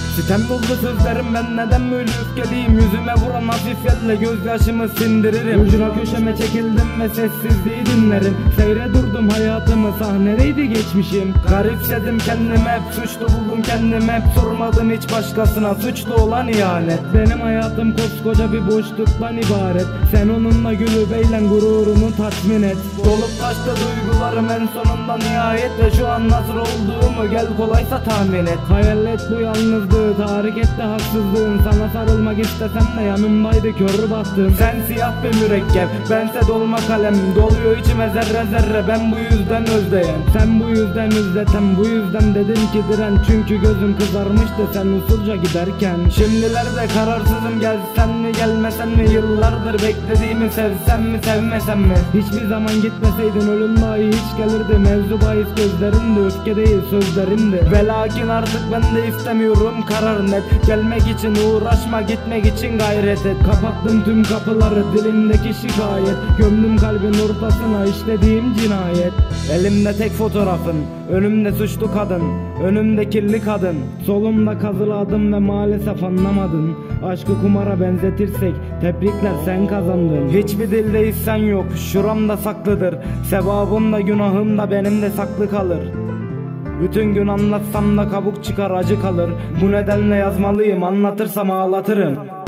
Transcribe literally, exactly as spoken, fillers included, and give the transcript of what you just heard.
Sitem dolu sözlerim, ben neden böyle öfkeliyim? Yüzüme vuran hafif elle gözyaşımı sindiririm. Ucuna köşeme çekildim ve sessizliği dinlerim. Seyre durdum hayatımı, sahnedeydi geçmişim. Garipsedim kendimi hep, suçlu buldum kendimi hep. Sormadım hiç başkasına, suçlu olan ihanet. Benim hayatım koskoca bir boşluktan ibaret. Sen onunla gülüp eğlen, gururunu tatmin et. Dolup taştı duygularım en sonunda nihayet. Ve şu an nasıl olduğumu gel kolaysa tahmin et. Hayal et bu yalnızlığı, tahrik etti haksızlığın. Sana sarılmak istesem de yanımdaydı kör bahtım. Sen siyah bir mürekkep, bense dolma kalem. Doluyor içime zerre zerre, ben bu yüzden özleyen. Sen bu yüzden üzleten, bu yüzden dedim ki diren. Çünkü gözüm kızarmıştı sen usulca giderken. Şimdilerde kararsızım, gelsen mi gelmesen mi? Yıllardır beklediğimi sevsem mi sevmesem mi? Hiçbir zaman gitmeseydin ölüm dahi hiç gelirdi. Mevzu bahis gözlerinde, öfke değil sözlerimdi. Ve lakin artık ben de istemiyorum, karar net. Gelmek için uğraşma, gitmek için gayret et. Kapattım tüm kapıları, dilimdeki şikayet. Gömdüm kalbin ortasına işlediğim cinayet. Elimde tek fotoğrafın, önümde suçlu kadın, önümde kirli kadın. Solumda kazılı adım ve maalesef anlamadın. Aşkı kumara benzetirsek tebrikler, sen kazandın. Hiçbir dilde hissen yok, şuramda saklıdır. Sevabım da günahım da benim de saklı kalır. Bütün gün anlatsam da kabuk çıkar, acı kalır. Bu nedenle yazmalıyım, anlatırsam ağlatırım.